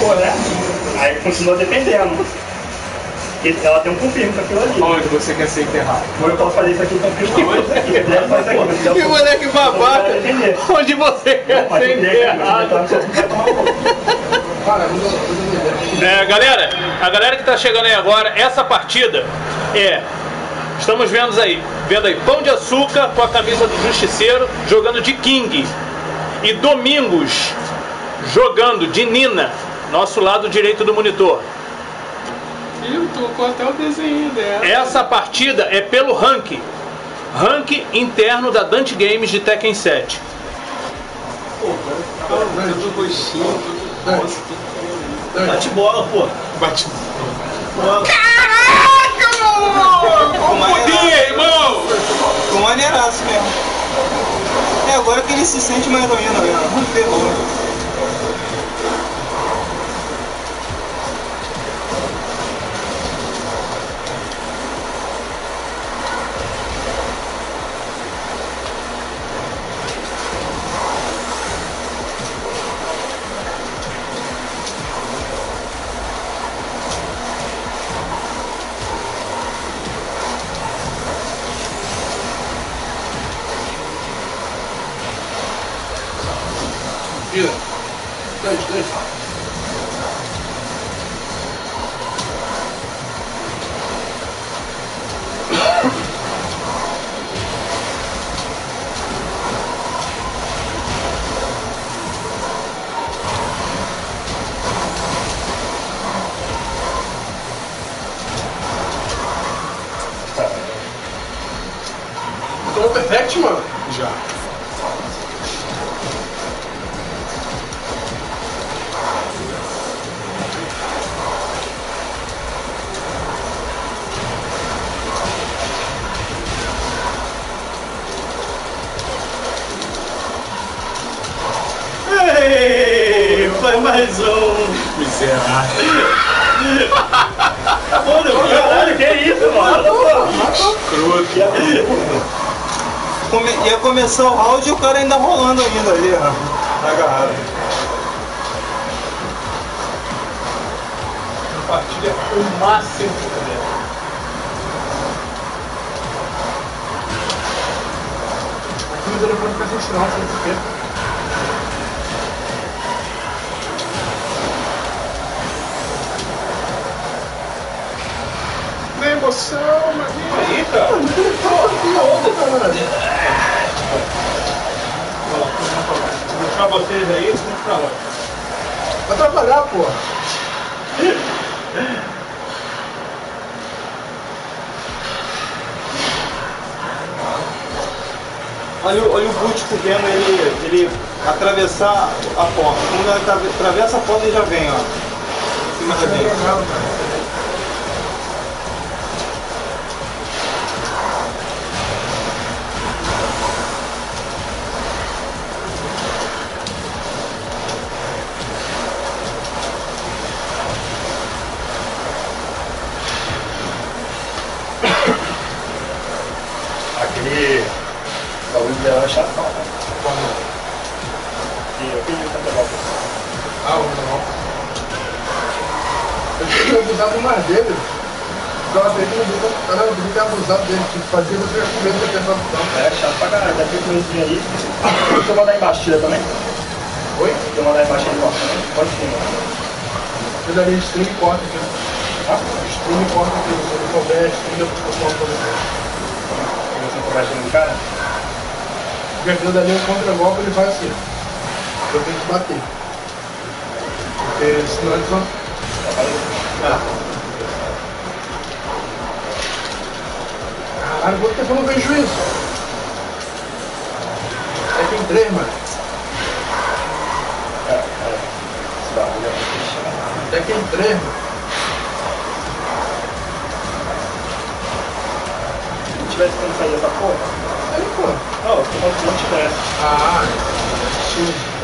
for, né? Aí continua dependendo. Ela tem um confirmo com aquilo ali. Onde você quer ser enterrado? Ou eu posso fazer isso aqui com confirmo aqui. Se quiser, faz aqui. Que moleque babaca! Onde você quer ser enterrado? Galera, a galera que tá chegando aí agora, essa partida estamos vendo aí Pão de Açúcar com a camisa do Justiceiro jogando de King e Domingos jogando de Nina, nosso lado direito do monitor. Eu tô até o desenho dela. Essa partida é pelo rank interno da Dante Games de Tekken 7. Pô, cara, tudo roxinho, Bate bola, pô. Bate bola. Caraca, mano! Fudeu, irmão! Com maneiraço mesmo. Agora que ele se sente mais ou menos, né? Ferrou. Tira. 2. Tô perfect, mano? já. Foi mais um. Miserável. Pô, caralho, que isso, mano? Ia começar o round e o cara ainda rolando ainda ali, ó. Agarrado. Compartilha o máximo que puder. Aqui no telefone fica sem sinal, sem saber. Emoção, maninho. Aí, cara. Vou deixar vocês aí, vamos pra lá. Vai trabalhar, pô. Olha o Bútico vendo ele atravessar a porta. Quando ele atravessa a porta, ele já vem, ó. Em cima da gente. Aquele baú dela é chatão, né? E eu pedi pra pegar o não. Eu tinha que abusar mais dele. Ficava tentando caramba, eu tinha abusado dele, tipo, fazia você com medo de ter essa opção. É chato pra caralho, deve ter coisinha aí. Deixa eu mandar embaixo, tira também. Oi? Deixa eu mandar embaixo aí, corta também. Pode sim, mano. Eu daria stream e corta aqui. Stream e corta aqui, se ele souber, stream eu corto pra você. Você conversa no cara? Porque aquilo dali é um contra-golpe, ele vai assim. Eu tenho que bater. Porque senão eles vão... Caralho, quanto tempo eu não vejo isso? É tem 3, mano. Esse bagulho é Até tem 3, mano. Se não tivesse como sair dessa porra. Aí, pô. Não, eu tô falando que não tivesse. Sim.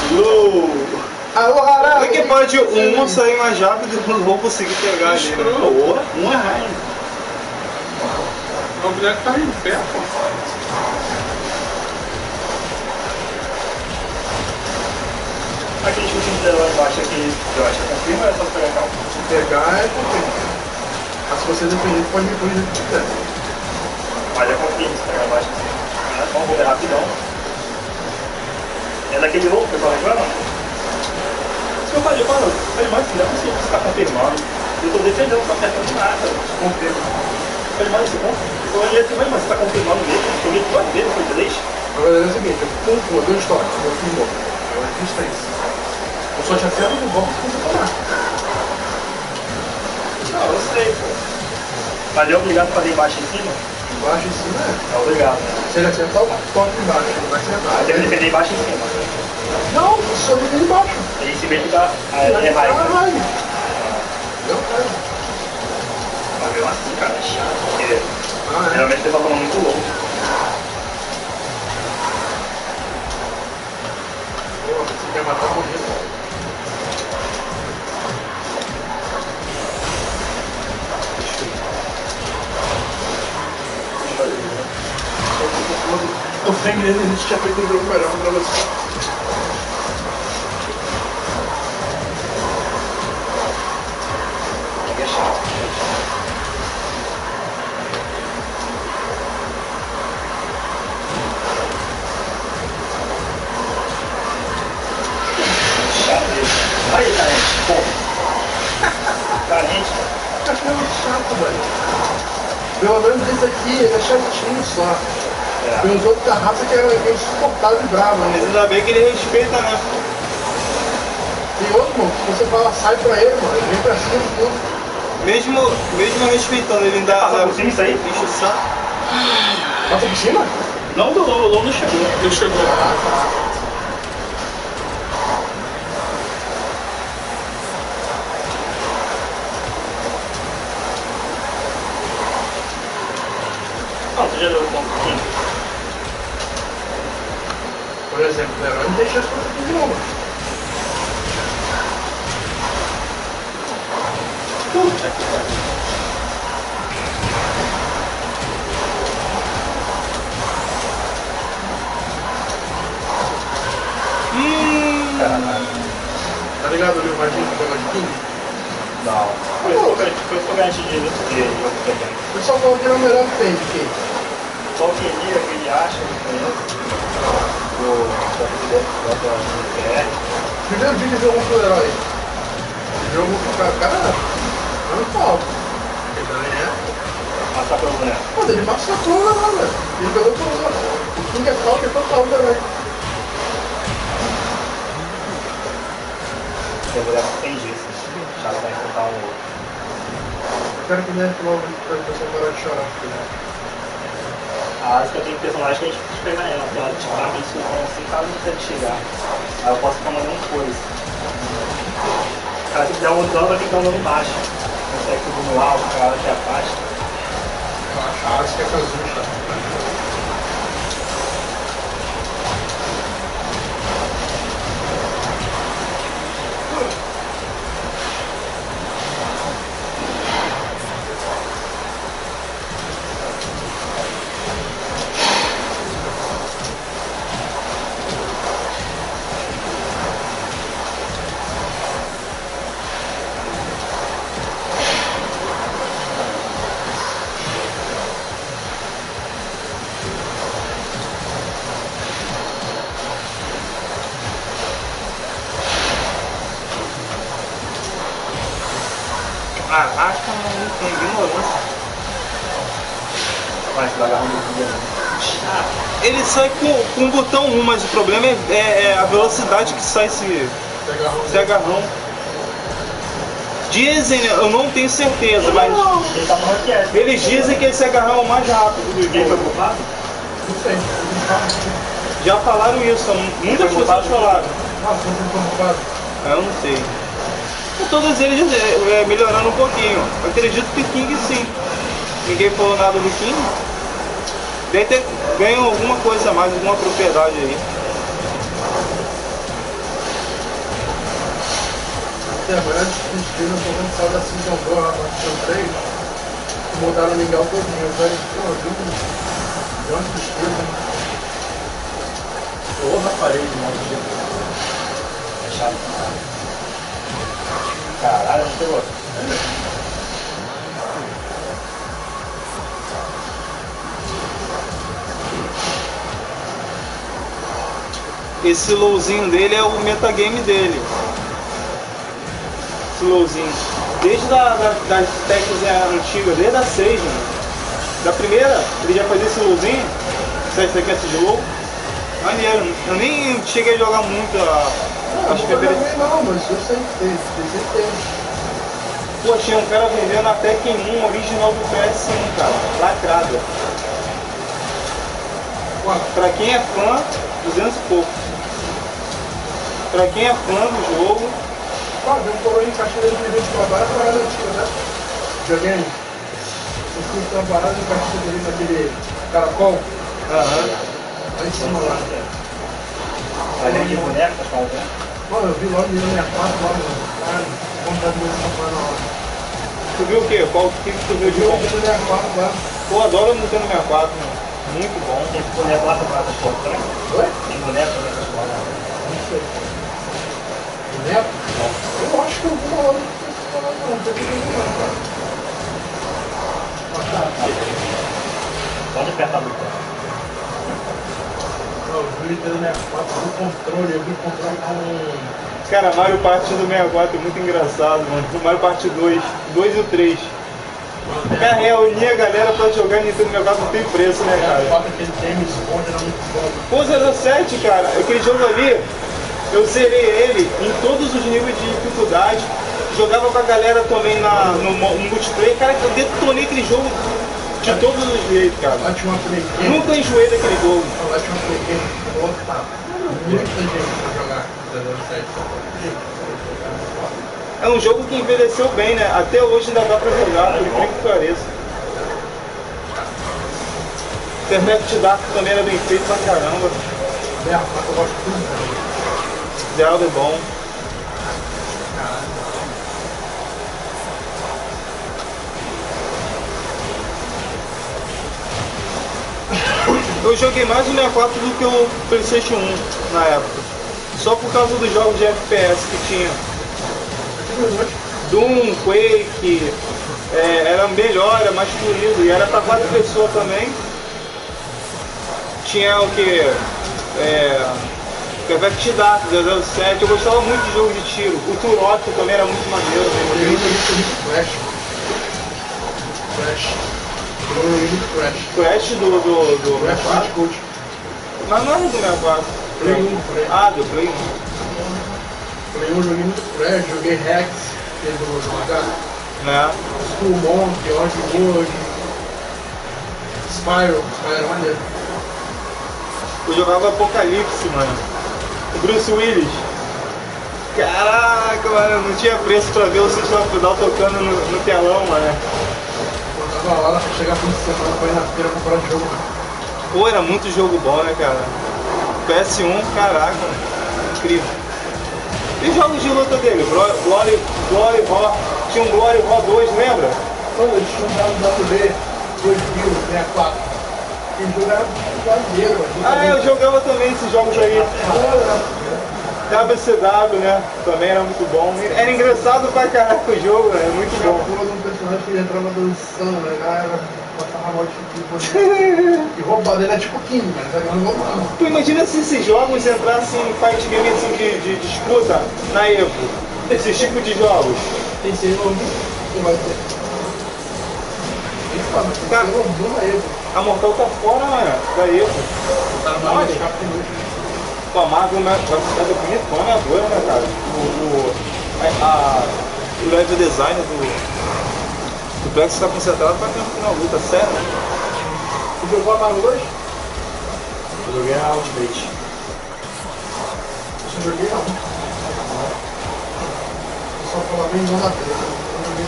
Alô, Harada! Como é que pode um sair mais rápido e eu não vou conseguir pegar ali? Né? Um é raio. O boneco tá em pé, pô. Aquele chute de lá embaixo aqui, eu acho que confirma ou é só pegar calma? Se pegar é confirma. Mas se você depender, pode me corrigir o que quiser. Mas é confirma se pegar embaixo assim. Vamos ver rapidão. É daquele louco que eu tô lembrando? Isso que eu falei, mano, mas não é possível ficar confirmando. Eu tô defendendo, não tô acertando nada. Confirma. Eu falei, mano, eu olhei assim, mas você tá confirmando mesmo? Eu vi 2 vezes, foi 3. Agora é o seguinte, eu confirmo, 2 toques, confirmou. Agora fiz 3. Eu só te acerto no golpe se você tomar. Não, eu sei, pô. Mas é obrigado a fazer embaixo e em cima? Embaixo e em cima é. É obrigado. Se ele acertar o toque embaixo, ele vai acertar. Aí deve defender embaixo e em cima. Não, só defende embaixo. E em cima ele fica. Aí é raio. Raio. Não, cara. Mas mesmo assim, cara, é chato. Porque Ah, é. geralmente você tá tomando muito louco. Pô, você quer matar morrendo. O sangue dele a gente tinha feito um jogo melhor pra você. É chato. Chato mesmo. Aí, carente. Pô. Carente. Cachorro chato, velho. Pelo menos esse aqui, ele é chatinho só. É. Tem os outros da raça que é insuportável e bravo, Mas né? ainda bem que ele respeita, né? Tem outro, mano, que você fala, sai pra ele, mano, ele vem pra cima de tudo. Mesmo respeitando, ele ainda Passou por cima isso aí? enche o saco. Passa por cima? Não do Lolo, não chegou. Ele chegou. Ah, tá. Não, você já deu um pouquinho. Por exemplo, o herói não tem chance pra fazer nenhuma. Puta que pariu. Caralho. Tá ligado ali o Marquinhos que pegou de King? Não. Foi isso que eu ganhei de jogo também. O pessoal falou que era o melhor que tem de King. Qual que ele acha que conhece? Primeiro dia que jogou com o herói. Jogo com o cara. Não falta. Ele também é. Passar pelo boneco. Mas ele massacrou lá, velho. Ele pegou por lá. O King é falta total também. O boneco tem disso. Já vai enfrentar um outro. Eu quero que nem logo pra pessoa parar de chorar. Ah, acho que eu tenho personagem que a gente precisa pegar ela, porque ela te dá isso assim, caso não consegue chegar. Aí eu posso ficar mandando coisa. Cara, se der um dano, vai ter que dar um dano baixo. Consegue subir no alto, o cara te afasta. Ah, acho que é Kazucha. Caraca, mano, tem ignorância. Mas vai agarrando o dia. Ele sai com o botão 1, mas o problema é a velocidade que sai esse agarrão. Dizem, né, eu não tenho certeza, mas Ele tá falando que é. eles dizem que esse agarrão é o mais rápido do Quem foi jogo. culpado? Não sei. Já falaram isso, muitas pessoas falaram. Nossa, você foi ocupado. Eu não sei. E todos eles melhorando um pouquinho. Eu acredito que King sim. Ninguém falou nada do King. Deve ter ganho alguma coisa a mais, alguma propriedade aí. Até agora a despedida no momento saiu da Season 2, lá na Season 3, mudaram o Miguel todinho. Velho, pô, deu uma tristeza. Porra, parede, mano. É chato. Caralho, não pegou. Esse lowzinho dele é o metagame dele. Esse lowzinho. Desde das técnicas antigas, desde a 6, mano. Da primeira, ele já fazia esse lowzinho. Essa sequência de low. Maneiro. Eu nem cheguei a jogar muito as primeiras. Não, mas eu sempre teve. Pô, tinha um cara vendendo a Tekken 1 original do PS1, cara. Lacrada. Pra quem é fã, 200 e pouco. Pra quem é fã do jogo. Ah, deu um coroinha em caixinha dele de trabalho, a parada antiga, né? Videogame. Eu fui trabalhar em caixinha dele naquele caracol. Aham. Lá em cima lá. Além de boneca, tá falando, né? Mano, eu vi logo no 64 lá no cara, vontade de ver essa coisa na hora. Tu viu o quê? Qual que tu viu Eu de vi bom? o 64 lá. Pô, adoro o Nintendo 64, mano. Muito bom. Tem boneco lá pra trás da porta, né? Oi? Tem boneco lá pra trás. Não sei. Neto? Eu acho que eu vou lá no festival, não tem que ver não, cara. Mas tá. Pode apertar muito. Eu vi o Nintendo 64 do controle, eu vi o controle com... Cara, Mario Party do 64 é muito engraçado, mano. O Mario Party 2 e o 3. Cara, reunir a galera pra jogar Nintendo 64 não tem preço, né, cara? Aquele James Bond era muito bom. Pô, 07, cara, aquele jogo ali, eu zerei ele em todos os níveis de dificuldade. Jogava com a galera também no multiplayer. Cara, eu detonei aquele jogo de todos os jeitos, cara. Lá tinha uma Play Game. Nunca enjoei daquele jogo. Lá tinha uma Play Game lotado. Muita gente pra jogar 07. É um jogo que envelheceu bem, né? Até hoje ainda dá pra jogar, por incrível que pareça. Perfect Dark também era bem feito pra caramba. Eu gosto tudo. Zelda é bom. Eu joguei mais o 64 do que o PlayStation 1 na época. Só por causa dos jogos de FPS que tinha. Doom, Quake, era melhor, era mais fluido e era pra 4 pessoas também. Tinha o que? Perfect Dark, 007, eu gostava muito de jogos de tiro. O Turok também era muito maneiro. Eu joguei muito Crash. Eu joguei muito Crash. Crash do Crash 64? Bandicoot. Mas não era do 64. Play 1, Play 1. Ah, do Play 1. Play 1 eu joguei muito Crash, joguei Rex, que é do jogar. Né? Skull Monk, Oddworld, Spyro era maneiro. Eu jogava Apocalipse, mano. O Bruce Willis. Caraca, mano, não tinha preço pra ver o System of a Down tocando no telão, mano. Eu tava lá, chegar fim de semana pra ir na feira comprar jogo. Pô, era muito jogo bom, né, cara? PS1, caraca, incrível. E os jogos de luta dele? Glory Raw, tinha um Glory Raw 2, lembra? Quando eles tinham dado no WB 2000, 64, aquele jogo era brasileiro. Ah, eu jogava também esses jogos aí. WCW, né? Também era muito bom. Era engraçado pra caraca o jogo, né? Muito Tinha a bom. porra de um personagem que ele entrava dançando, né? Galera, passava a morte tipo. E roubado, ele é tipo King, mas agora não roubava. Tu imagina se esses jogos entrassem em fight game assim de disputa na Evo? Esses tipos de jogos. Tem que ser novo, que vai ter. Tem que ser novo na Evo. A Mortal tá fora, mano, da Evo. Tá no Olha. escape de noite. Pô, a Marvel vai ficar bonitona agora, né, cara? O level design do Plex tá concentrado pra tempo na luta, sério, né? Tu jogou a Marvel hoje? Eu joguei a Ultimate. Eu joguei não. Eu só falava bem não na tela. Eu joguei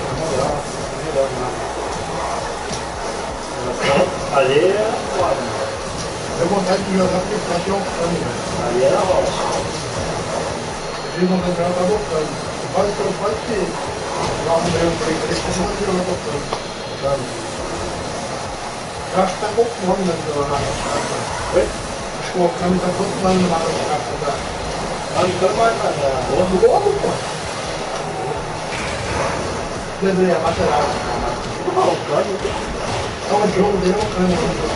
não. Ali é foda. Deu vontade de jogar porque tá aqui ao cano, velho. Ali era ótimo. Eu tive vontade de jogar, tava ao cano. Quase que eu arrumei um trem pra ele, porque não virou meu plano. Eu acho que tá conforme né, pela narrativa. Oi? Acho que o Okami tá conforme na narrativa. Ah, então vai na Gordo, pô. Desenha, lateral. Não, o Okami. Então o jogo dele é o Okami.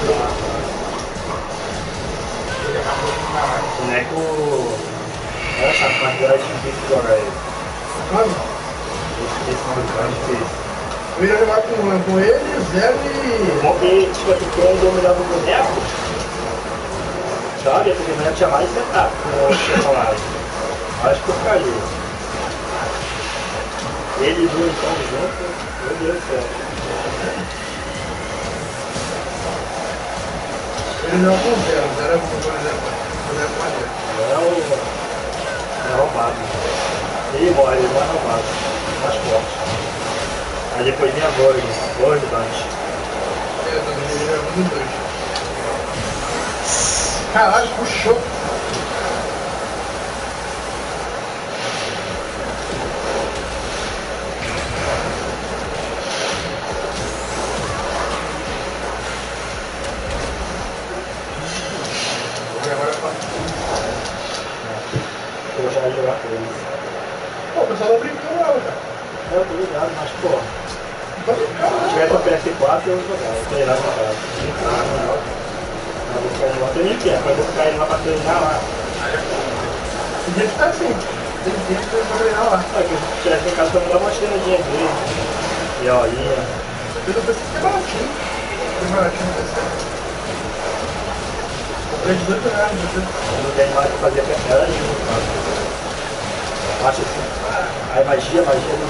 Ele acabou de caralho. O boneco. Olha essa quantidade de difícil jogar ele. Okami? Esse nome do cara é difícil. Eu ia jogar com ele, Zero e... Porque, tipo assim, quem dominava o boneco, sabe? Porque o boneco tinha mais setup com o personagem. Acho que eu ficaria. Ele e o então junto, meu Deus do céu. Ele não é com Zero, Zero é com o boneco. É roubado. Ele morre, ele não é roubado. Mais forte. Aí depois vem a Borg Dante. Eu também ele é muito doido. Caralho, puxou. Agora Eu já ia jogar com ele. pô, o pessoal tá brincando lá, cara. Eu tô ligado, mas pô. Tá brincando, Se né? tiver pra PS4 eu vou jogar. Eu tô irado pra casa. Mas vou ficar indo lá também quer, mas vou ficar indo lá pra treinar lá. Tem gente que tá assim. Tem gente que vai treinar lá. Ah, que se tivesse em casa pra me dar uma treinadinha dele. E a olhinha. Eu pensei que é baratinho. É baratinho no PC. Comprei de R$2, Eu não tenho mais o que fazer era nenhum, cara. Eu acho assim, aí magia.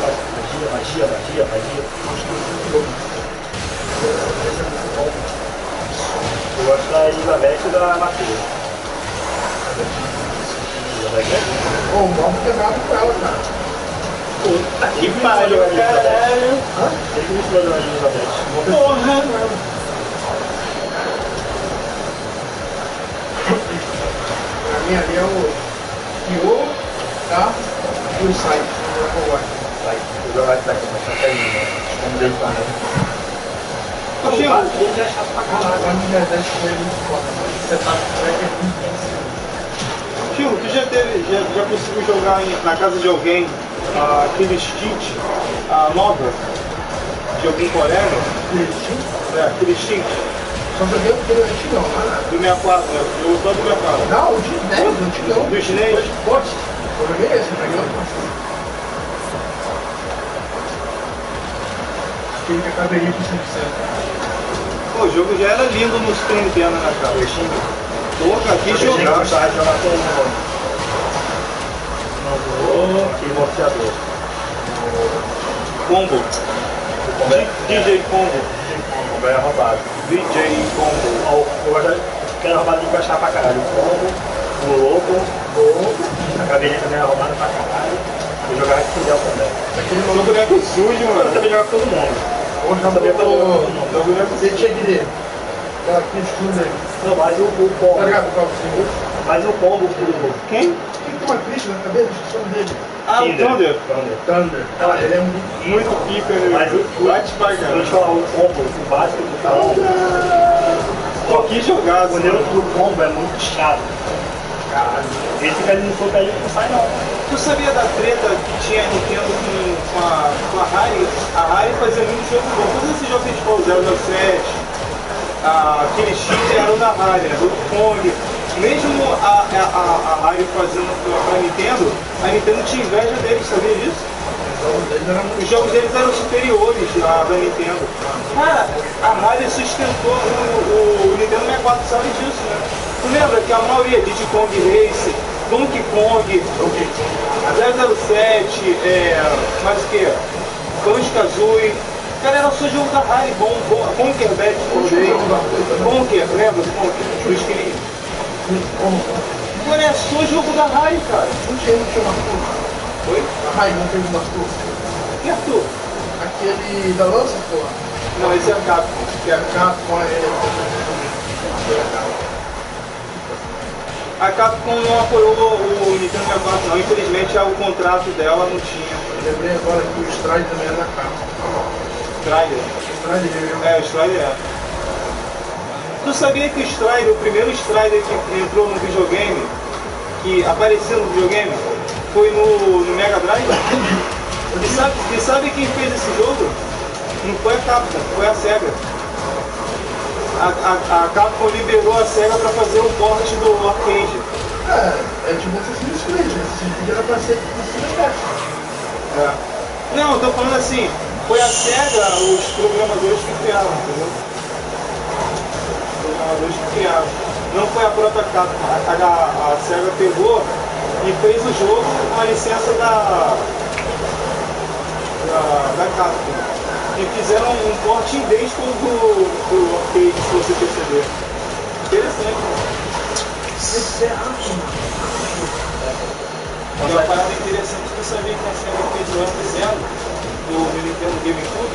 Eu gosto da Elizabeth e da Matheus. Pô, o Bob quebrado com ela, cara. Puta Que pariu, caralho. Tem que me ensinar da Elizabeth. Porra. Pra mim ali é o Kyo, tá? E o Sai. Vai, vou jogar isso daqui, mas tá caindo, né? Vamos ver isso aí. Ô, Chico, Ele é chato pra caralho. Agora no Nordeste foi muito foda. Você tá com o track é muito difícil. Chico, tu já conseguiu jogar na casa de alguém aquele Stint nova? De algum colega? Aquele Stint Só joguei o primeiro antigão, né? do 64, né? Eu só do 64. Não, o de 10, o antigão. Do chinês? Poxa, eu joguei esse, eu joguei outro. Aquele que acabaria com 100%. Pô, o jogo já era lindo no Super Nintendo, né, cara? Porra, que Eu jogar. gostava de jogar com o boxeador. Combo. DJ Combo. O é roubado. DJ Combo. Eu quero roubado de encaixar pra caralho. O combo, o louco, a caveirinha também é roubada pra caralho. E jogar com o Fidel também. Aquele O maluco boneco sujo, Eu mano. também jogo com todo mundo. hoje não Também pra jogar com todo tô. mundo. Eu boneco você tinha que ir. Aquela Cristina aí. Não, mas o Tá combo. ligado? O Calcinho? Mas o combo do Quem? Quem tem uma Cristina na cabeça? Esqueci o nome dele. Ah, o Thunder. Thunder. Ah, ele é muito. Muito pica, né? Mas o Light pra eu vou caralho. te falar, o combo, o básico do combo. Pô, que jogado. O neutro do combo é muito chato. Caralho. Esse que ele não for pra ele não sai não. Tu sabia da treta que tinha a Nintendo com a Harry? A Harry fazia muito jogo bom. Todos esses jogos que a gente falou, 007, aquele X era o da Harry, né? Do Kong. Mesmo a Harry fazendo pra Nintendo, a Nintendo tinha inveja deles, sabia disso? Os jogos deles eram superiores à da Nintendo. Cara, a Harry sustentou o Nintendo 64, sabe disso, né? Tu lembra que a maioria de Diddy Kong Racing, Donkey Kong, a 007, mais o que? Banjo-Kazooie, cara, era só jogo da Harry, Conker Bad Conker, lembra do Conker? Do Skin. Agora é só jogo da Harry, cara. Não tinha uma cor. Oi? A Rai não teve uma cor. Que é tu? Aquele da lança, porra. Não, esse é a Capcom. Que é a Capcom, A Capcom não apoiou o Nintendo 64 não, infelizmente o contrato dela não tinha Eu lembrei agora que o Stride também era da capa. Strider. É, o Strider é. Tu sabia que o Strider, o primeiro Strider que entrou no videogame, que apareceu no videogame, foi no Mega Drive? E sabe quem fez esse jogo? Não foi a Capcom, foi a SEGA. A Capcom liberou a SEGA para fazer o port do arcade. É tipo Assassin's Creed, né? Assassin's Creed era pra ser É. Não, eu tô falando assim, foi a SEGA, os programadores que criaram, entendeu? Os programadores que criaram. Não foi a própria Capcom. A SEGA pegou e fez o jogo com a licença da Capcom. E fizeram um porte idêntico do arcade, se você perceber. Interessante. Isso é ácido. Uma parada interessante que você sabia que a SEGA fez o F0 do Nintendo GameCube.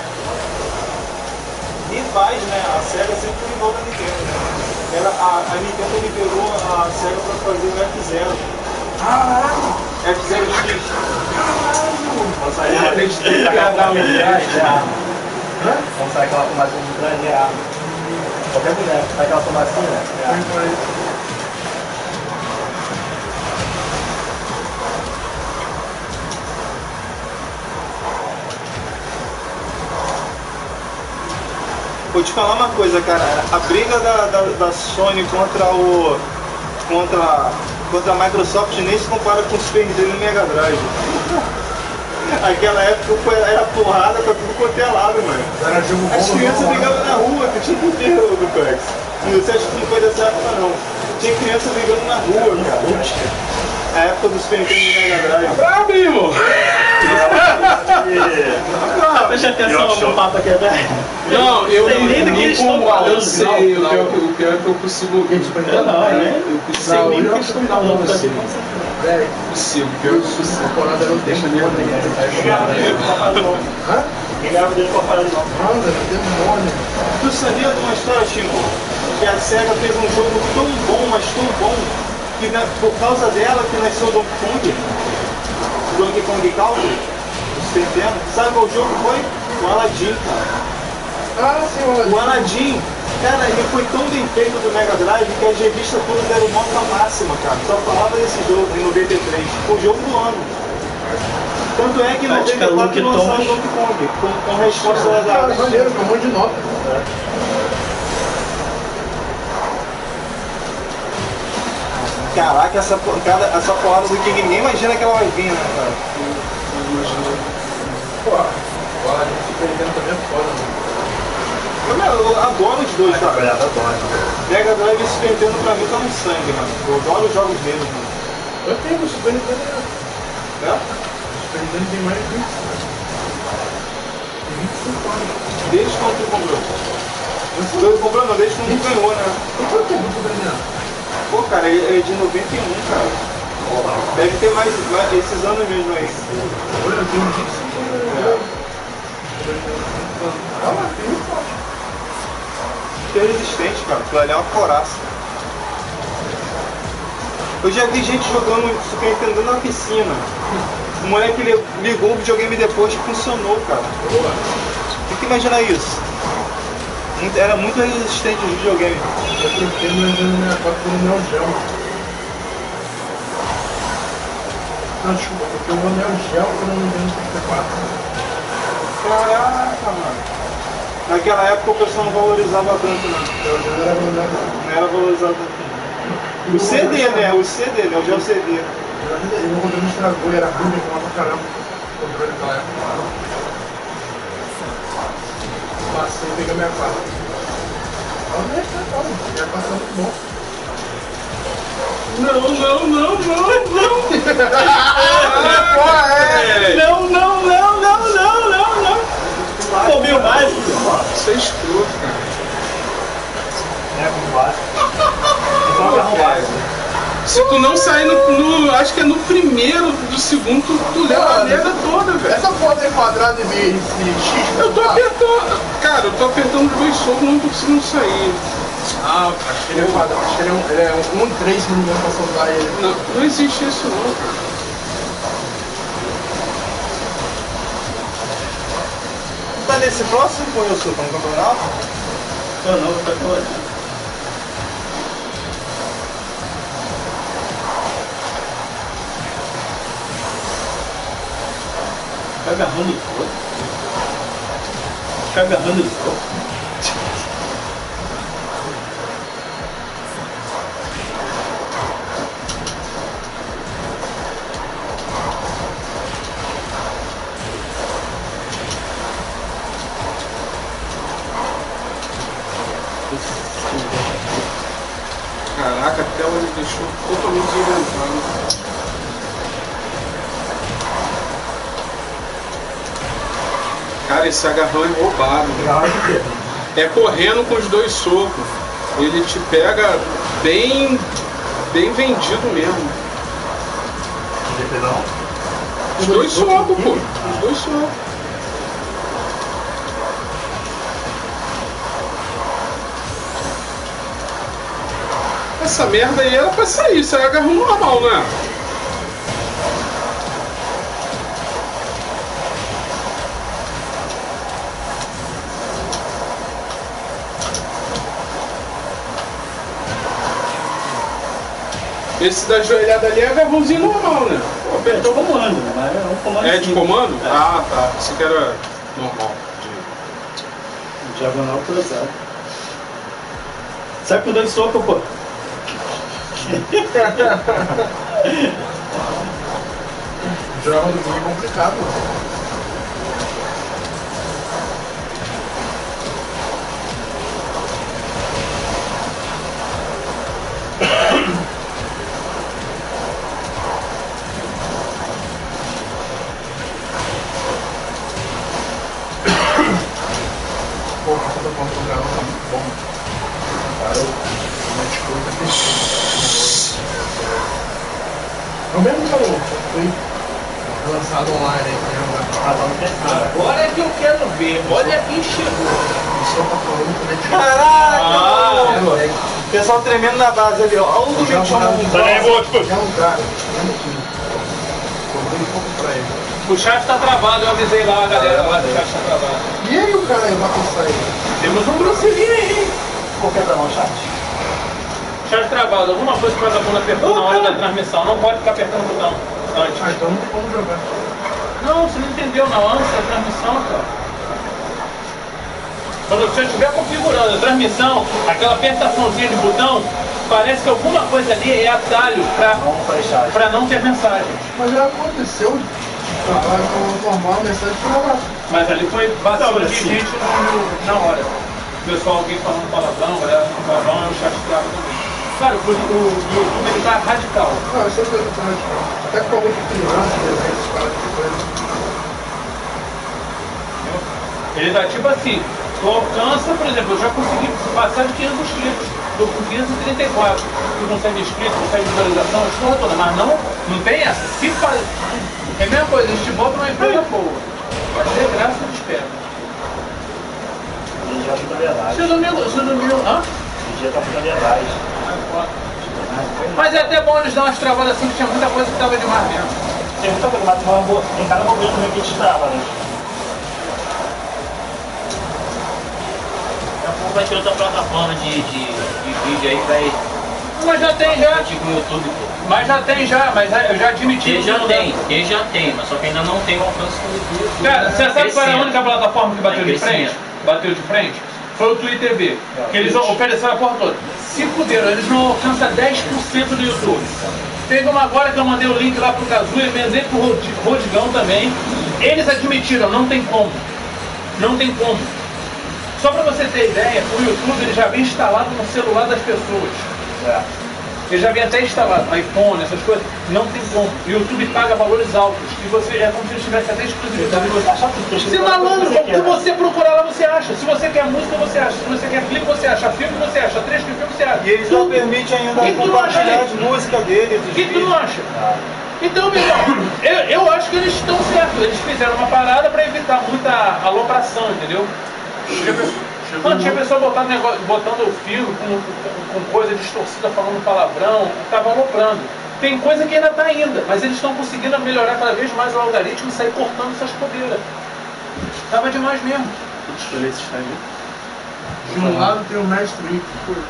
E faz, né? A SEGA sempre foi igual da Nintendo, né? A Nintendo liberou a SEGA para fazer o F0. Caralho! F0X. Vamos sair aquela fumacinha de trás de arma. Qualquer mulher, sai aquela fumacinha, né? Vou te falar uma coisa, cara. A briga da Sony contra a Microsoft nem se compara com o Super Nintendo e o Mega Drive. Aquela época era porrada pra tudo quanto é lado, mano. Era jogo bom. As crianças brigavam na rua, que tinha que ter do Plex. Você acha que não foi dessa época, não. Tinha criança brigando na rua, cara. A época do Super Nintendo e do Mega Drive. Ah, primo! Presta atenção no papo aqui, velho. Não, eu Sei nem do que eles estão falando. Eu sei, o pior é que eu consigo. Não, né? Eu consigo. Nem do que eles estão falando. Velho, Possível, pior que eu consigo. a temporada não deixa nem Hã? Quem ganhava dele com a parada não. Nada, demônio. Tu sabia de uma história, Chico? Que a SEGA fez um jogo tão bom, mas tão bom, que por causa dela que nasceu o Donkey Kong. Donkey Kong Country, do Super Nintendo. Sabe qual jogo foi? O Aladdin, cara. Ah, sim, O Aladdin, cara, ele foi tão bem feito do Mega Drive que as revistas todas deram nota máxima, cara. Só falava desse jogo em 93. O jogo do ano. Tanto é que em 94 lançaram o Donkey Kong, com resposta da... Cara, maneiro, com um monte de nota. Caraca, essa porrada do King, ninguém imagina que ela vai vir, né, cara? Pô, o Aladdin Super Nintendo também é foda, mano. Eu adoro os dois, cara. Mega Drive e Super Nintendo pra mim tá no sangue, mano. Eu adoro os jogos deles, mano. Eu tenho o Super Nintendo, né? É? O Super Nintendo tem mais de 25 anos. Desde quando tu comprou? Tu comprou não, desde quando tu ganhou, né? E quanto tempo o Super Nintendo? Pô, cara, é de 91, cara. Deve ter mais esses anos mesmo aí. Olha, eu tenho 25 anos. Ah, mas tem muito forte. Que é resistente, cara. Aquilo ali é uma coraça. Eu já vi gente jogando Super Nintendo na piscina. O moleque ligou o videogame depois que funcionou, cara. Tem que imaginar isso. Era muito resistente o videogame. Eu tentei no 64 no Neo Geo. Não, desculpa, porque o Neo Geo foi no Nintendo 64. Caraca, mano. Naquela época o pessoal não valorizava tanto, não. Não era valorizado tanto. O CD, né? O CD, né? O Geo CD. E o controle estragou e era ruim, pra caramba. O controle naquela época. Passei e peguei minha faca. Olha, minha faca tá muito bom. Não. Comi o básico. Isso é escroto, cara. É, comi o básico. Só agarrar o básico. Se tu não sair no acho que é no primeiro do segundo, tu leva a merda toda, velho. Essa foto é quadrada e X. Eu tô apertando, cara, eu tô apertando dois socos e não tô conseguindo sair. Ah, Acho que ele é quadrado, acho que ele é 1,3 se não me engano pra soltar ele. não existe isso não, cara. estar nesse próximo Pão de Açúcar no campeonato? Eu não, vou ficar trabalhando. Tá agarrando o corpo. Tá agarrando o corpo. Caraca, até ele deixou totalmente desorientado. Cara, esse agarrão é roubado. É correndo com os dois socos. Ele te pega bem vendido mesmo. Os dois socos, pô. Os dois socos. Essa merda aí era pra sair, isso é agarrão normal, né? Esse da joelhada ali é agarrãozinho normal, né? Pô, apertou o comando, né? Mas é um comando. É de simples. comando? É. Ah, tá. Isso que era normal. Diagonal cruzado. Sai com dois socos, pô. Joga no jogo é complicado. Pô, o que eu tô falando do dragão tá muito bom. Cara, uma escolha perfeita. É o mesmo calor, foi lançado online aí pra jogar. Ah, tá no terceiro. Agora é que eu quero ver. Olha quem chegou. O seu tá falando também de Caraca! mano. O pessoal tremendo na base ali, ó. Olha o domingo chamando. Sai daí, boa, tipo. É um cara, lembra aqui. Cobrei um pouco pra ele. O chat tá travado, eu avisei lá a galera lá que o chat tá travado. E aí o cara aí vai passar aí? Temos um Bruce Lee aí. Qual que é pra não, chat? Chat travado, alguma coisa que o vagabundo apertou na hora da transmissão. Não pode ficar apertando o botão antes. Ah, então não tem como jogar. Não, você não entendeu na hora da transmissão, cara. Quando você estiver configurando a transmissão, aquela apertaçãozinha de botão, parece que alguma coisa ali é atalho pra não ter mensagem. Mas já aconteceu. Normal, a mensagem foi lá. Mas ali foi vazio Não, de assim. gente na hora. O pessoal, alguém falando palavrão, galera falando palavrão, o chat trava também. Cara, o YouTube ele tá radical. Não, isso é coisa que radical. Até com alguém que criança, desenhos, para que coisa. Ele tá tipo assim, tu alcança, por exemplo, eu já consegui passar de 500 inscritos, tô com 534. Tu consegue inscrito, consegue visualização, a porra toda, mas não tem essa. Se faz. É a mesma coisa, a gente bota numa empresa boa. Vai ser graça de espera. Ele já fica verdade. Se domingo, hã? Ele já tá ficando verdade. Mas é até bom eles dar umas travadas assim, que tinha muita coisa que tava demais mesmo. Tem muita coisa, mas tem cada momento também que a gente trava, né? Daqui a pouco vai ter outra plataforma de vídeo aí que vai Mas já tem já. tipo no YouTube, pô. Mas já tem já, mas eu já admiti. Ele já tem, mas só que ainda não tem o alcance do YouTube. Cara, você sabe qual era a Crescendo. única plataforma que bateu Tá de frente? crescendo. Bateu de frente? Foi o Twitter TV. Que eles ofereceram a porra toda. Se fuderam, eles não alcançam 10% do YouTube. Teve uma agora que eu mandei o link lá pro Cazu e mandei pro Rodigão também. Eles admitiram, não tem como. Não tem como. Só pra você ter ideia, o YouTube ele já vem instalado no celular das pessoas. Ele já vem até instalado, iPhone, essas coisas. Não tem como. O YouTube paga valores altos. E você é como se ele tivesse até exclusividade. Você é malandro, o que você procurar lá você acha. Se você quer música, você acha. Se você quer clipe, você acha. Filme, você acha. Trecho de filme, você acha. E eles não permitem ainda E tu não acha compartilhar isso? as músicas deles. O que tu não acha? Então, meu irmão, eu acho que eles estão certos. Eles fizeram uma parada para evitar muita alopração, entendeu? Tinha pessoa botando o fio com coisa distorcida, falando palavrão, tava aloprando. Tem coisa que ainda tá ainda, mas eles estão conseguindo melhorar cada vez mais o algoritmo e sair cortando essas cobeiras. Tava demais mesmo. Vou escolher esse estágio. De um lado tem o mestre Rick.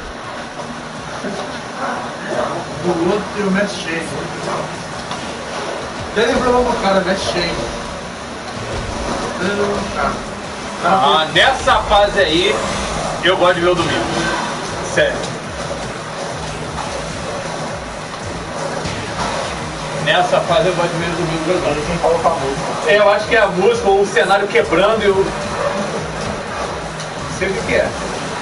Do outro tem o mestre Shane. Até lembrou logo o cara, mestre Shane. Ah, nessa fase aí, eu gosto de ver o domingo. Sério. Nessa fase eu gosto de ver o domingo jogando. Quem fala com a música. Eu acho que é a música ou o cenário quebrando e o... Não sei o que é.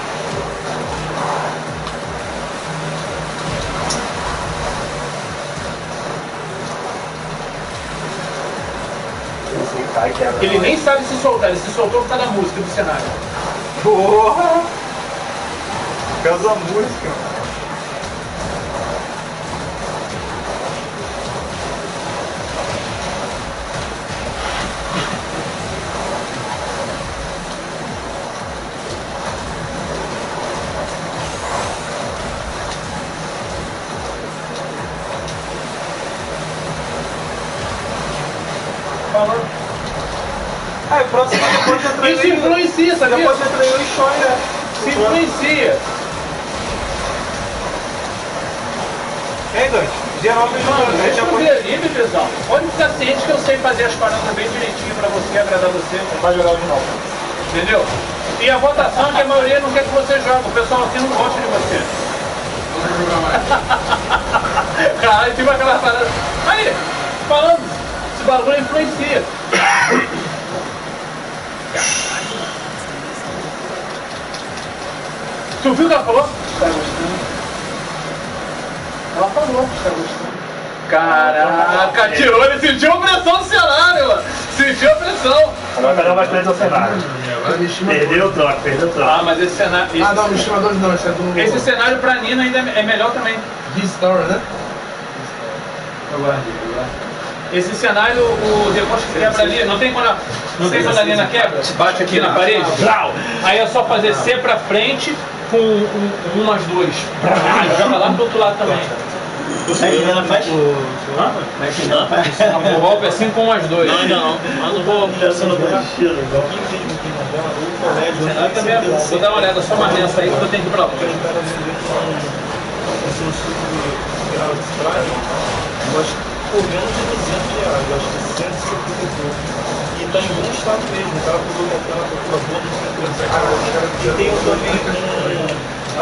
Ele nem sabe se soltar, ele se soltou por causa da música do cenário. Porra! Por causa da música. Ah, o próximo depois de entrar Isso influencia, sabe? Depois de entrar em Shoi, né? Se influencia. Hein, Dante? Geralmente Mano, a gente deixa já eu pode... ver ali, bebezão. Pode ficar ciente que eu sei fazer as paradas bem direitinho pra você, agradar você. Vai jogar de novo. Entendeu? E a votação é que a maioria não quer que você jogue. O pessoal aqui não gosta de você. Não vai jogar mais. Caralho, tipo aquela parada. Aí, falando, esse bagulho influencia. Tu viu o que ela falou? Tá gostando? Ela falou que tá gostando. Caraca, tirou, ele sentiu a pressão do cenário, mano. Sentiu a pressão. Agora cada um vai escolher o cenário. Agora me estima Perdeu o troco, perdeu o troco. Ah, mas esse cenário. Ah, não, me estima dois não, esse é do. Esse cenário pra Nina ainda é melhor também. Restore, né? Esse cenário, depois que quebra ali, não tem quando a Nina quebra? Bate aqui na parede, blau! Aí é só fazer C pra frente com umas duas. Joga lá pro outro lado também. Ela faz? Não faz. O golpe assim com umas duas. Não, ainda não. Mas não vou. Essa não vai estilo, igual. O cenário também é bom. Vou dar uma olhada só mais nessa aí que eu tenho que ir pra lá. Por menos de 200 reais, eu acho que 172. E tá em bom estado mesmo, o cara pegou aquela calculadora de 150. E tem também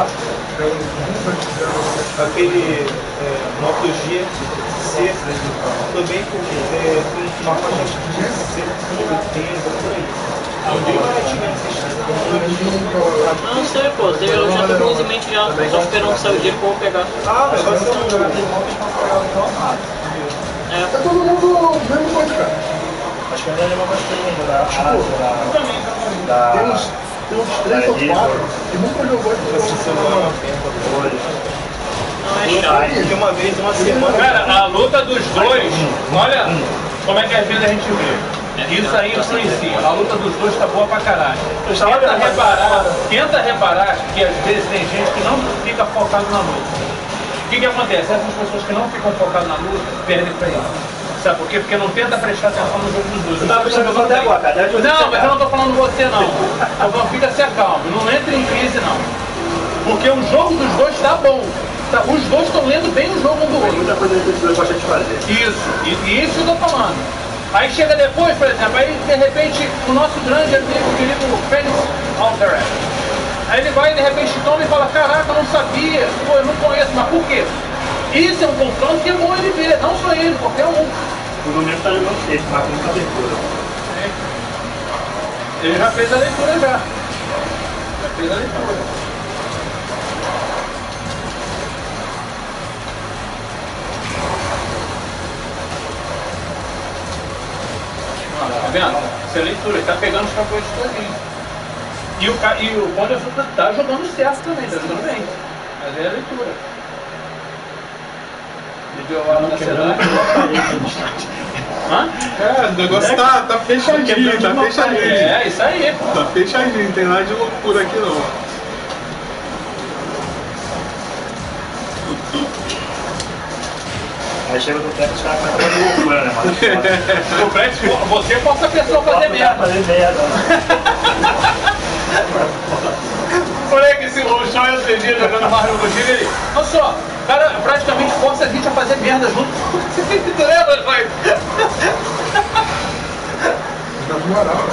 aquele Moto G C, também com uma faixa de 180, por aí. Bem baratinho Não sei, pô. Eu já tô com isso em mente já. Só esperando sair o dia que eu vou pegar. Ah, mas vai ser um jogo. É. Tá todo mundo mesmo coisa, cara. Acho que ainda leva bastante ainda Tem uns 3 ou 4 que nunca jogou Não é chato. Porque uma vez, uma semana... Cara, a luta dos dois, olha como é que às vezes a gente vê. Isso aí influencia. A luta dos dois tá boa pra caralho. Tenta reparar que às vezes tem gente que não fica focado na luta. O que acontece? Essas pessoas que não ficam focadas na luta perdem pra ele. Sabe por quê? Porque não tenta prestar atenção no jogo dos dois. Você tava prestando atenção até agora, cara. Não, mas eu não tô falando você não. Eu falo, fica se acalme, não entre em crise não. Porque o jogo dos dois tá bom. Os dois estão lendo bem o jogo um do outro. Muita coisa que os dois gostam de fazer. Isso, e isso eu tô falando. Aí chega depois, por exemplo, aí de repente o nosso grande amigo, querido Fênix Altair. Aí ele vai e de repente toma e fala, caraca, eu não sabia, pô, eu não conheço, mas por quê? Isso é um confronto que é bom ele ver, não só ele, qualquer um. O momento tá jogando safe, mas com muita abertura. Ele já fez a leitura já. Já fez a leitura. Tá vendo? Isso é leitura, ele tá pegando os capoeiros todinhos. E o Pão de Açúcar tá jogando certo também, tá jogando bem. Mas é a leitura. Ele deu a na cidade. Hã? O negócio tá fechadinho, tá fechadinho. É, isso aí, pô. Tá fechadinho, não tem nada de loucura aqui não. Aí chega do tempo, os caras começam a fazer loucura, né, mano? O Brett, você força a pessoa a fazer merda. Fazer merda. Olha que o chão é outro dia jogando Mario contigo, ele. Olha só, o cara praticamente força a gente a fazer merda junto. Tu lembra, pai? Tá moral.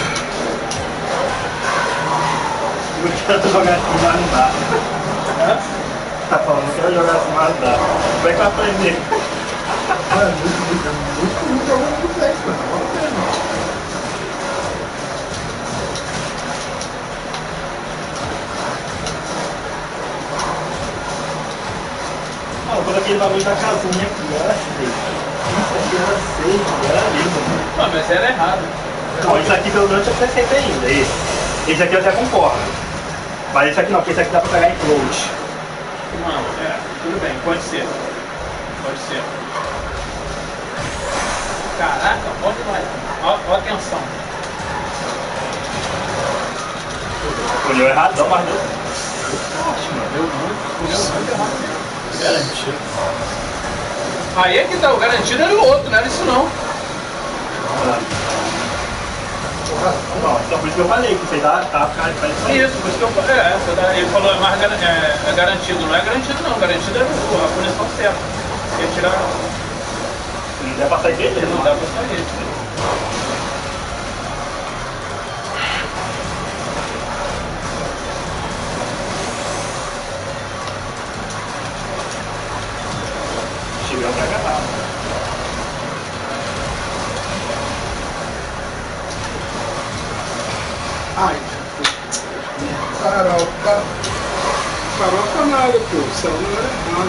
Eu quero jogar assim, mas não dá. Tá falando, eu quero jogar assim, mas não dá. Como é que vai aprender? Ah, muito jogando pro Flex, mano. Vale a pena. Mano, quando aquele bagulho da casinha aqui, era 6. Isso aqui era 6, era lindo, mano. Não, mas era errado. Não, isso aqui pelo menos eu aceitei ainda, esse. Esse aqui eu até concordo. Mas esse aqui não, porque esse aqui dá pra pegar em float. Não, tudo bem, pode ser. Pode ser. Caraca, pode mais. Ó atenção. Olhou errado, mas deu. Deu muito errado. Garantido. Aí é que tá, o garantido era o outro, não era isso não. Não, então por isso que eu falei, que você dá, tá, cara, faz isso aí. Isso, por isso que eu falei. Ele falou é mais garantido. Não é garantido não, garantido é a punição certa. Quer tirar. Se não der pra sair dele, Não dá pra sair. Chegando pra agarrar. Ai, Farofa. farofa nada, pô. Isso não era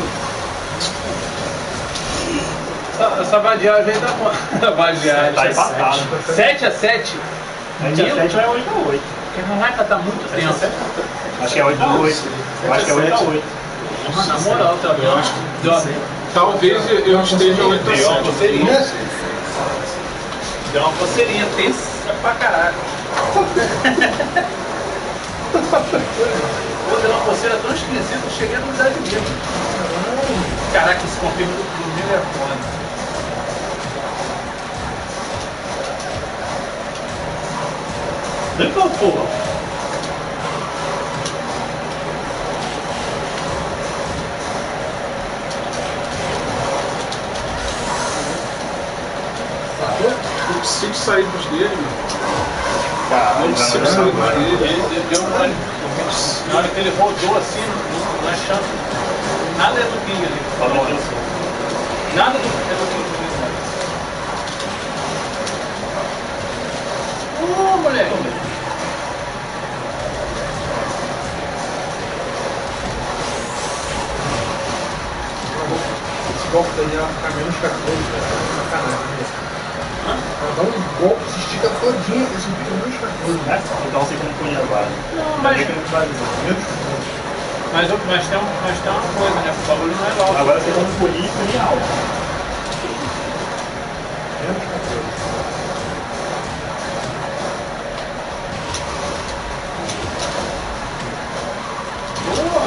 errado. Essa vadiagem aí tá com. Vadiagem. Tá empatado. 7 a 7. 7 a 7 vai 8 a 8. Caraca, tá muito tenso. Acho que é 8 a 8. Eu acho que é 8 a 8. Na moral, tá bom. Talvez eu esteja 8 a 7. Deu uma coceirinha tensa pra caralho. Pô, deu uma coceira tão esquisita, eu cheguei a duvidar de mim. Caraca, esse confirma do domingo é foda. Vem pra porra. Eu preciso sair dos dedos, mano. Caralho, Eu preciso não, sair não, dos não. dedos. Ele deu uma. Na hora que ele rodou assim, não é chance. Nada é do King ali. Só não olha só. Nada é do King. Moleque. Esse golpe daí ela fica menos 14, cara. Sacanagem. Ela dá um golpe, se estica todinha, esse fica menos 14. Né? Então você como punha agora. Não, Mas mas que não vai dizer. Menos 14. tem uma coisa, né? O bagulho não é alto. Agora você como punir e punir alto. Menos 14. Boa!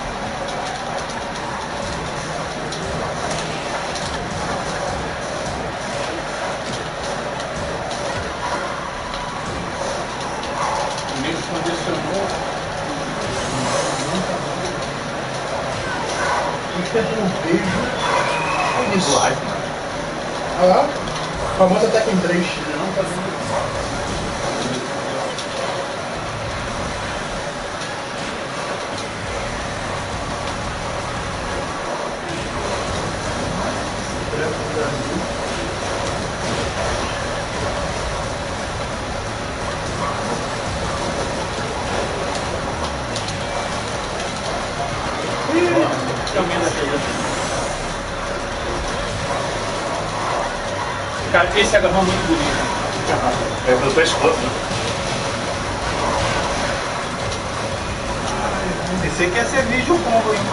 O meio condicionou. Um beijo. É isso. Olha lá. Famosa Tekken 3. Não, tá vendo? Cara, esse agarrão é muito bonito. É pelo pescoço, né? Pensei que ia ser vídeo combo, hein?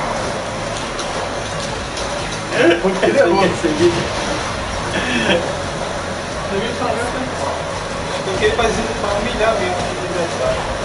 Muito poderoso esse vídeo. Porque ele faz isso pra humilhar mesmo o adversário.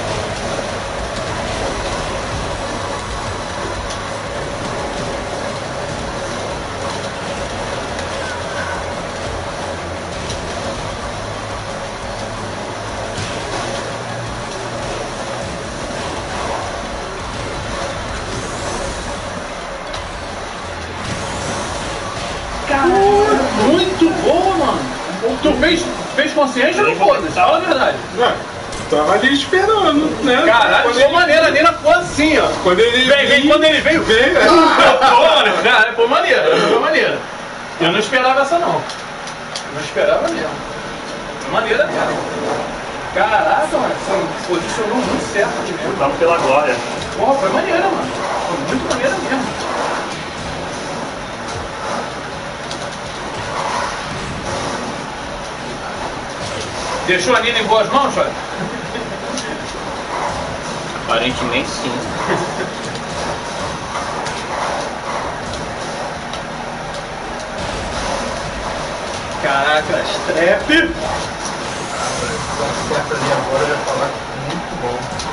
Tu fez consciente ou não foda-se? Fala a verdade. Ué, tava ali esperando, né? Caralho, Quando ficou maneiro, a Nina ficou assim, ó. Quando ele Quando ele veio, veio, Pô, cara, foi maneiro. Eu não esperava essa não. Não esperava mesmo. Foi maneira mesmo. Caraca, mano, você posicionou muito certo aqui mesmo. Lutamos pela glória. Porra, foi maneira, mano. Foi muito maneira mesmo. Deixou a Nina em boas mãos, Jorge? Aparentemente sim. Caraca, strep. Certo ali agora, eu ia falar muito bom.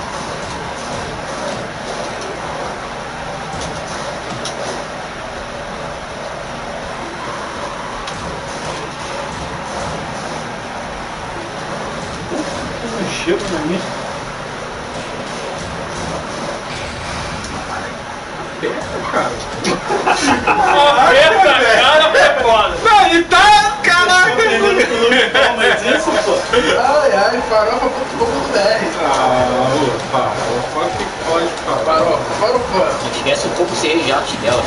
Chego na minha. Essa cara foi foda. Não, ele tá. Caraca! Mas isso, pô. Ai, ai, farofa.com.br. Ah, o que pode falar? Farofa. Não esquece o corpo ser de arte dela.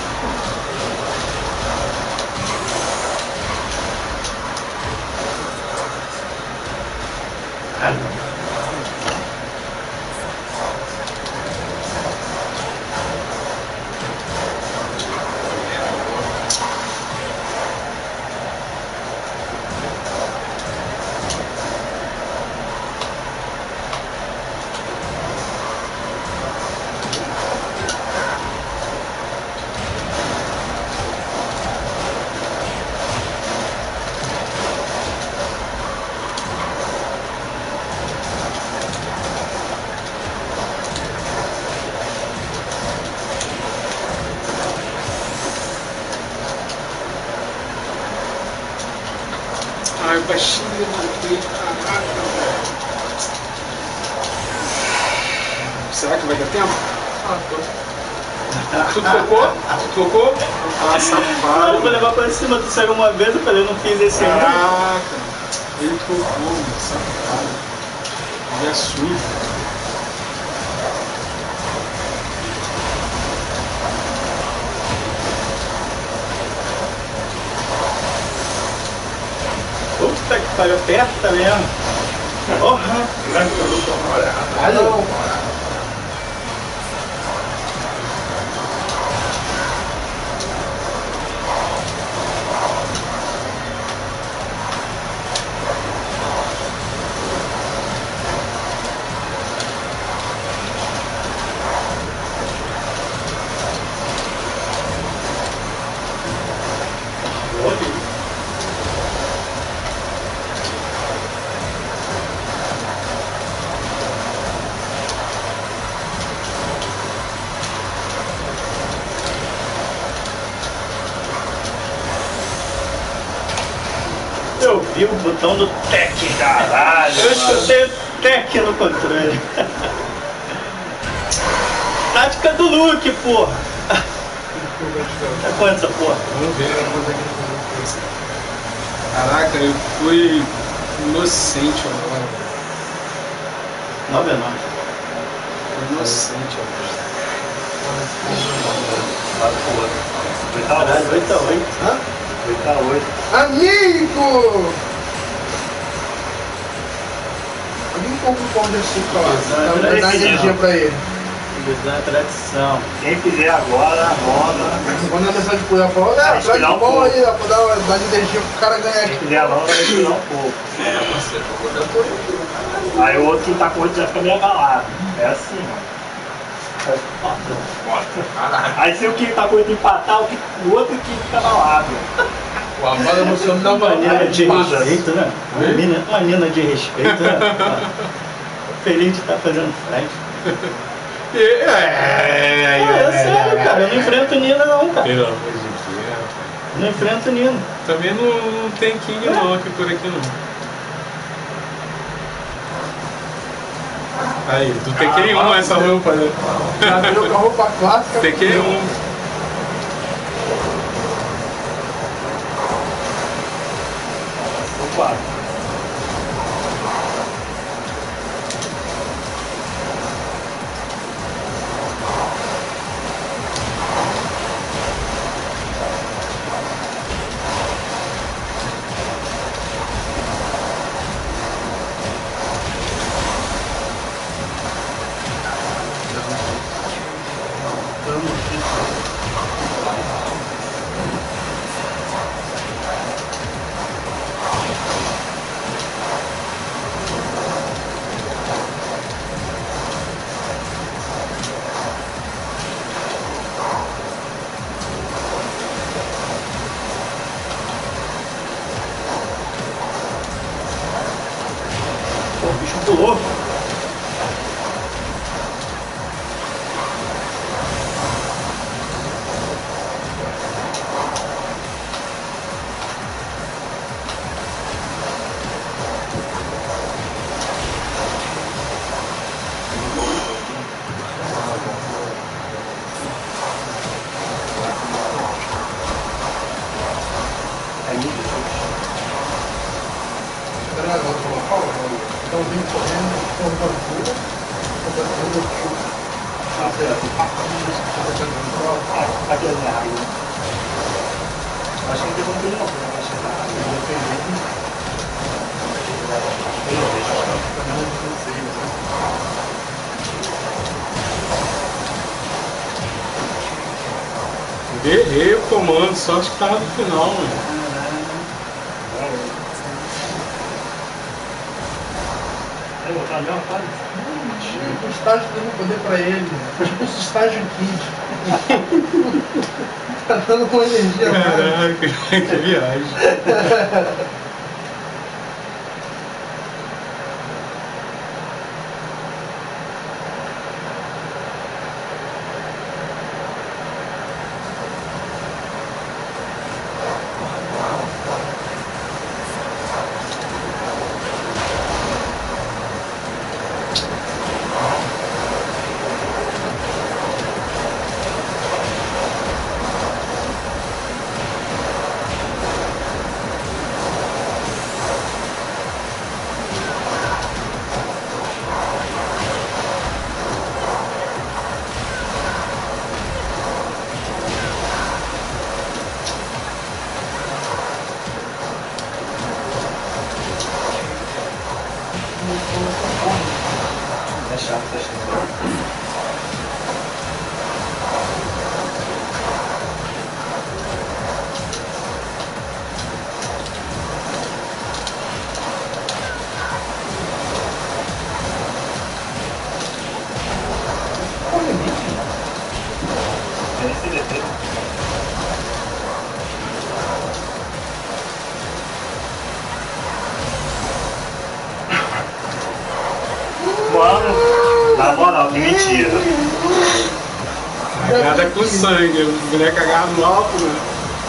Ai, baixinho aqui, caraca, velho. Será que vai dar tempo? Tu tocou? Ah, Eu safado. vou levar pra cima, tu saiu uma vez, eu falei, eu não fiz esse ainda. Caraca, ele tocou, mano, safado. Ele é sujo. Puta que pariu, aperta mesmo. Porra. Alô. Eu vi o botão do tech. Caralho, Eu escutei o tech no controle. Tática do Luke, porra. Tá quanto essa porra? Vamos ver, eu vou ver aqui. Caraca, eu fui inocente agora. 9 a 9. Fui inocente agora. Lado pro outro. 8 a 8. Caralho, 8 a 8. Hã? 8 a 8. Amigo! Alguém compra um pão de açúcar lá. Dá energia pra ele. Usar a tradição. Quem fizer agora, roda. Quando a mensagem pro Léo falou, traz um pão aí, Léo, pra dar energia pro cara ganhar Quem aqui. fizer agora vai tirar um pouco. Aí o outro que tá com 8 já fica meio abalado. É assim, ó. Aí se o que tá com 8 empatar, o outro que fica abalado. O abalo emocional dá uma Uma menina de maneira respeito, né? Uma menina de respeito, né? Feliz de estar fazendo frente. É sério, cara. Eu não enfrento Nina, não, cara. Pelo amor de Deus. Não enfrento Nina. Também não tem King não aqui por aqui não. Aí, do TQ1 essa roupa, né? Já virou com a roupa clássica. TQ1. Pulou. Então vem correndo, correndo, Aqui é minha água. Acho que não tem como ele não. Acho que é na Errei o comando, só acho que tava no final, mano. O estágio dando poder pra ele. Tipo esse estágio Kid. Tá dando uma energia. Caraca, que viagem. É chato, é chato. Mano, na moral, que mentira. Cagada com sangue, o boneco agarra no alto, né?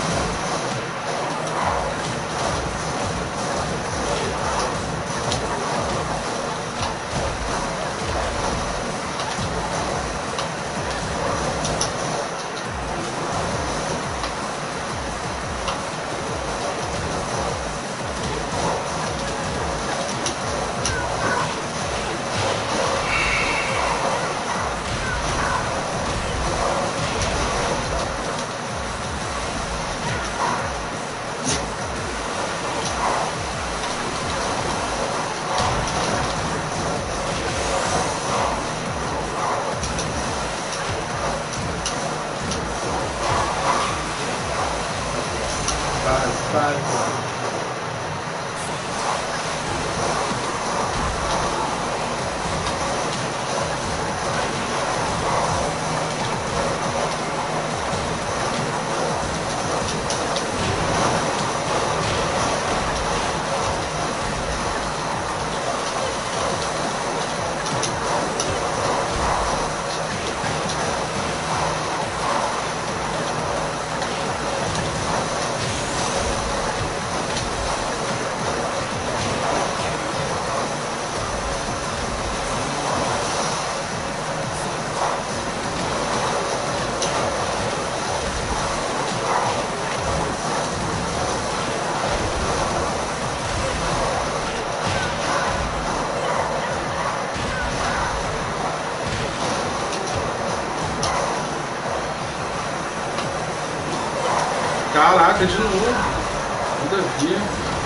Caraca, de novo. Nada a ver.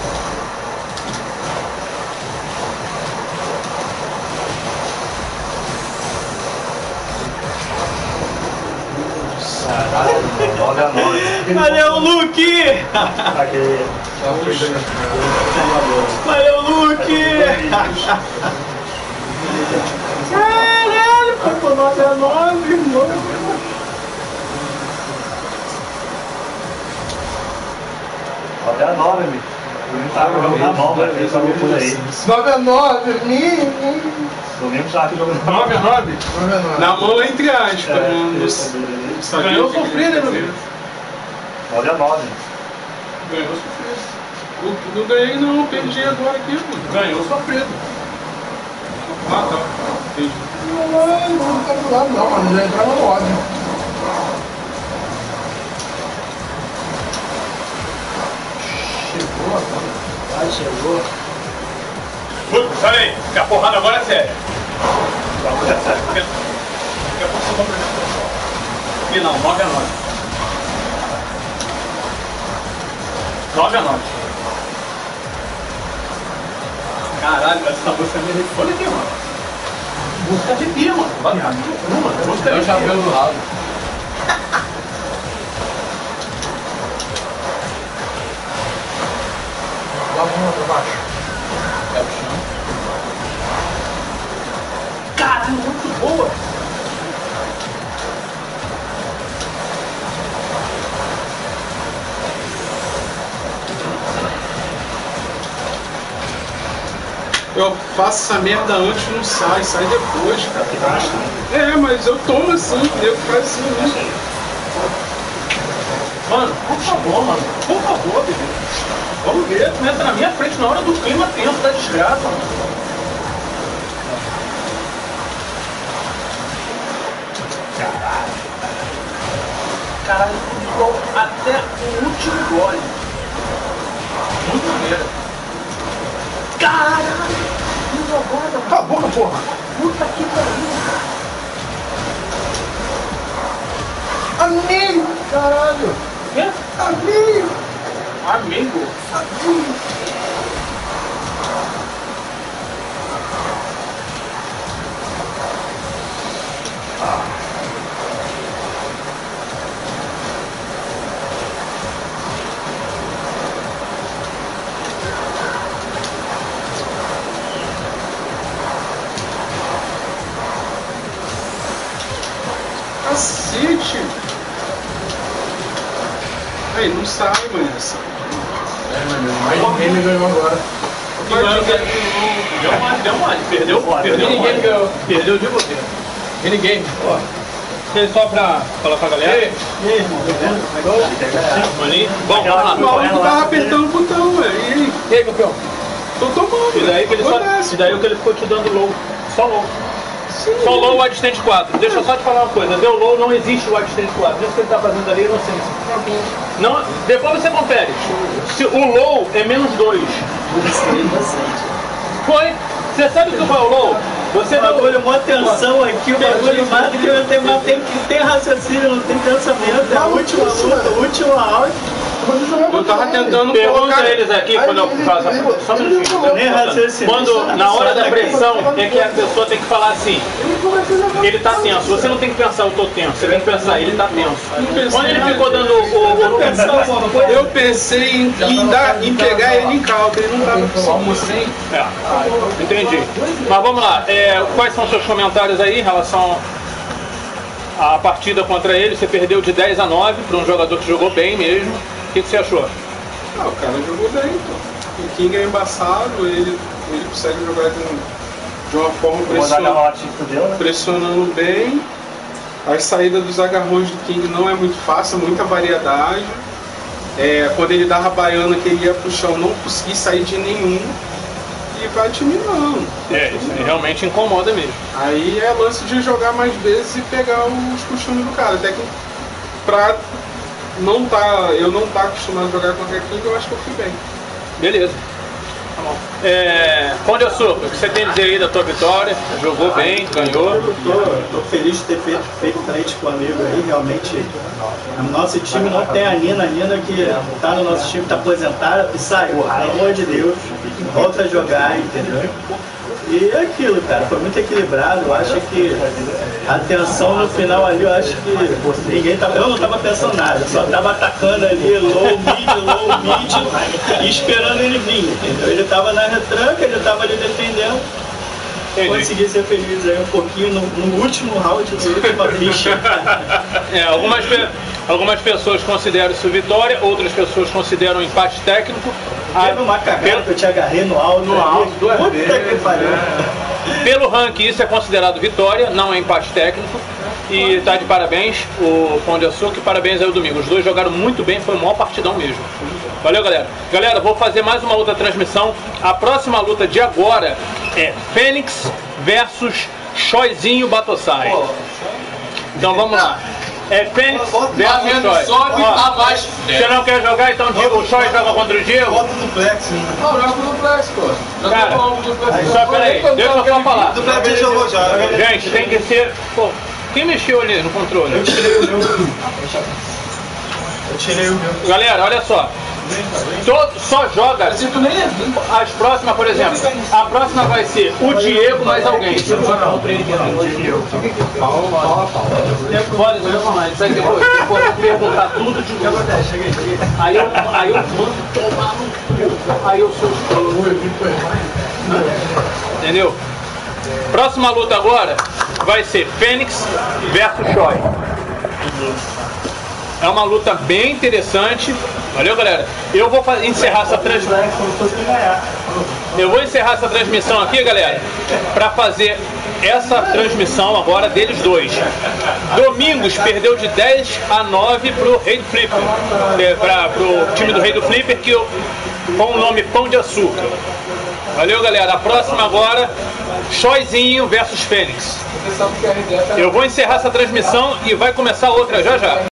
Olha nós. Valeu, Luke! Aquele. Valeu, Luke! Caralho, foi por 9x9, irmão. Até a 9, bicho. tá jogando na mão, velho. Ele só viu por aí. 9-9, Domingo tá aqui jogando 9-9? 9-9. Na mão, entre aspas. Ganhou sofrido, né, meu amigo? 9-9. Ganhou sofrido. Não ganhei não, perdi agora aqui, pô. Ganhou sofrido. Ah, tá. Entendi. Não tá do lado não, mano. Já entrava no ódio. Chegou agora. Ai, chegou. Putz, olha aí, que a porrada agora é séria. Daqui a pouco você compra final, 9-9. 9-9. Caralho, essa música é meio. Olha aqui, mano. Música de pia, mano. Música de pia. do lado. Lá vamos pra baixo. É o chão. Caralho, muito boa. Eu faço essa merda antes, não sai depois, cara. É, mas eu tomo assim, nego faz assim, né? Mano, por favor, bebê. Vamos ver, tu entra na minha frente na hora do clima tenso da desgraça, mano. Caralho, ficou até o último gole. Muito maneiro. Caralho! Cala a boca, porra! Puta que pariu! Amigo! Caralho! Quê? Amigo! Amigo? Cacete! Aí, não sai, mano. Mais ninguém me ganhou agora. Deu mole. Perdeu Ninguém ganhou. Perdeu de você. Minigame. Só pra falar pra galera. E aí, irmão? Tá vendo? Maninho. Bom, vamos lá. O maluco tava apertando o botão, velho. E aí, campeão? Tô tomando. E daí que ele ficou te dando low. Só low. Só low o Adstante 4. Deixa eu só te falar uma coisa. Deu low, não existe o Adstante 4. Isso que ele tá fazendo ali é inocência. Não, depois você confere. Se o low é -2. Foi? Você sabe o que foi o low? Você O bagulho, mó tensão aqui, o bagulho mata que eu tenho, mas tem que ter raciocínio, não tem pensamento. É a última luta, o último round. Eu tava tentando pergunta colocar. a eles aqui quando eu faço a... Só um minutinho. Nem raciocínio. Quando, na hora da pressão, é que a pessoa tem que falar assim. Ele tá tenso. Você não tem que pensar, eu tô tenso. Você tem que pensar, ele tá tenso. Quando ele ficou dando Eu pensei em pegar ele em caldo, ele não tava conseguindo. Entendi. Mas vamos lá. Quais são os seus comentários aí em relação à partida contra ele? Você perdeu de 10-9 para um jogador que jogou bem mesmo. O que você achou? Ah, o cara jogou bem, então. O King é embaçado, ele consegue jogar de uma forma pressionando bem. As saídas dos agarrões do King não é muito fácil, muita variedade. Quando ele dava baiana que ele ia pro chão, não consegui sair de nenhum. E vai te minando. Isso aí realmente incomoda mesmo. Aí é lance de jogar mais vezes e pegar os costumes do cara. Até que pra eu não tá acostumado a jogar contra King, eu acho que eu fui bem. Beleza. Tá bom. Pão de Açúcar, o que você tem a dizer aí da tua vitória? Jogou bem, ganhou. Tô feliz de ter feito frente com o amigo aí, realmente. O nosso time não tem a Nina que tá no nosso time, tá aposentada e saiu, pelo amor de Deus, volta a jogar, entendeu? E é aquilo, cara, foi muito equilibrado. Eu acho que a tensão no final ali, eu acho que ninguém tava. Eu não tava pensando nada, eu só tava atacando ali, low, mid, e esperando ele vir, entendeu? Ele tava na retranca, ele tava ali defendendo. Consegui ser feliz aí um pouquinho no último round da última ficha. Algumas pessoas consideram isso vitória, outras pessoas consideram empate técnico. Teve uma cagada que eu te agarrei no alto. No alto, duas Puta vezes. que pariu. Pelo ranking, isso é considerado vitória, não é empate técnico. E tá de parabéns o Pão de Açúcar e parabéns aí o Domingo. Os dois jogaram muito bem, foi o maior partidão mesmo. Valeu, galera. Galera, vou fazer mais uma outra transmissão. A próxima luta de agora é Fênix versus Choizinho Batossai. Então vamos lá. É Fênix versus Choi. Sobe, Ó, abaixo. você não quer jogar, então diga o Choi joga contra o Diego? Bota do Plex. Não, joga pro duplex, pô. Já Cara, tô falando do duplex. Só peraí, deixa eu só falar. Do Plex ele jogou já. Gente, tem que ser... Pô, quem mexeu ali no controle? Eu tirei o meu. Galera, olha só. Só joga Assim, tu nem lembra. as próximas, por exemplo. A próxima vai ser o Diego mais alguém. Pode falar, isso aí depois perguntar tudo de novo. Aí eu mando tomar no cu. Aí eu sou entendeu? Próxima luta agora vai ser Fênix versus Choi. É uma luta bem interessante. Valeu, galera. Eu vou encerrar essa transmissão. Eu vou encerrar essa transmissão aqui, galera, para fazer essa transmissão agora deles dois. Domingos perdeu de 10-9 pro Rei do Flipper, pro time do Rei do Flipper, com o nome Pão de Açúcar. Valeu, galera. A próxima agora, Choizinho versus Fênix. Eu vou encerrar essa transmissão e vai começar outra já já.